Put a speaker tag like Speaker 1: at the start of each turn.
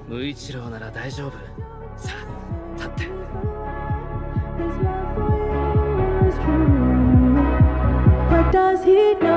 Speaker 1: 無一郎なら大丈夫。さあ、立って。
Speaker 2: But does he know?